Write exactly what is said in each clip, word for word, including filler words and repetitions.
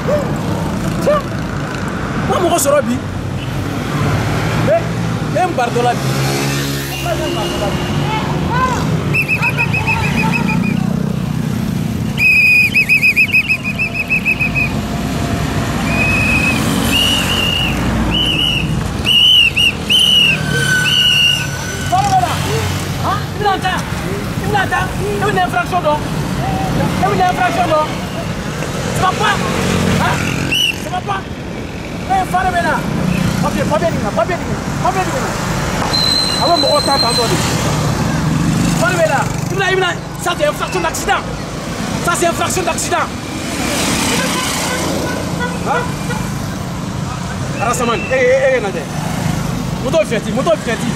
Tiens, moi, mon gros bi. Mais, même Bardola. Il y a une infraction donc. Il y a une infraction donc. Ça va pas. Hein? Ça va pas. Eh, Fara Bena. Ok, pas bien, pas bien, pas bien. Avant mon temps entendu. Fara Bena. Il a, il a. Ça c'est infraction d'accident. Ça c'est infraction d'accident. Hein? Arasaman. Eh, eh, eh, Nade. Moto fierti, moto fierti.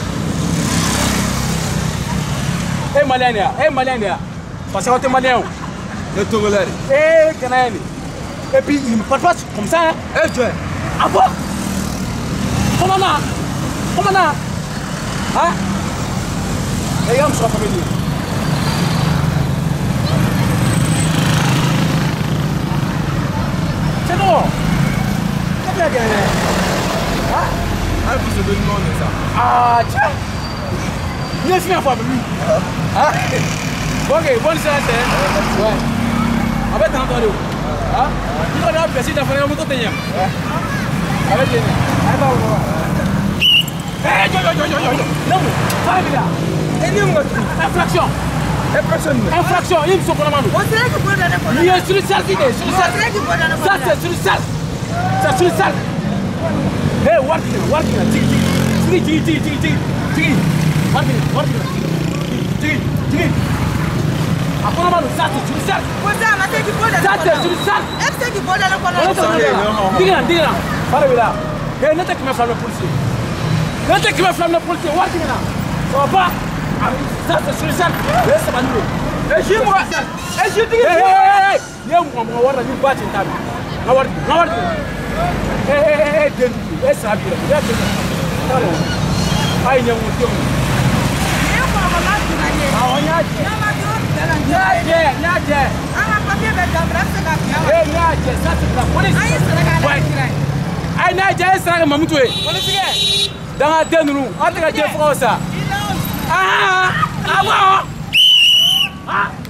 Eh malien ya, eh malien ya. Parce que on est malien. Le Togolais. Eh Canadien. Et puis il me parle pas comme ça. Hein? Eh tu es. Ah bon? Comment là? Comment là? Hein? Eh y'a un choix famille. C'est bon. Qu'est-ce qu'il a gagné? Hein? Ah vous se demandez ça. Ah tiens. Il est fini à fois avec lui. Ah. Ok, bonne séance. Ouais. En fait, t'as entendu. Ah. Il va nous faire si t'as fait un moto tenir. Ouais. Avec les. Attends, on va. Eh, yo, yo, yo, yo, yo. Non, ça va bien. Et nous, infraction. Infraction. Infraction, il me souffle la main. Il est sur le sale, il est sur le sale. Ça, c'est sur le sale. C'est sur le sale. Eh, working, working. Tigi, tigi, tigi, tigi, tigi, tigi. Working, working. Tigi, tigi. Après, on va nous sortir sur le sale. Ça, c'est sur le sale. Dis-le, dis-le. Parle là. Eh, n'était qui me flamme le policier. N'était qui me flamme le policier. Working là. Ça va pas. Ça, c'est sur le sale. Eh, ça va nous. Eh, j'ai moi. Eh, j'ai dit. Eh, eh, eh. Il y a un moment où on va nous battre une table. On va, on va. Eh, eh, eh, eh, eh, ça va bien. Il y a des gens. Ah, il y a un monsieur. Ah, on y a dit. Nyadje, nyadje. Eh, nyadje, ça c'est la police. Aïe, nyadje, c'est la mamutoué. Dans la tête, nous, on a dit que c'est ça. Ah, ah, ah, ah.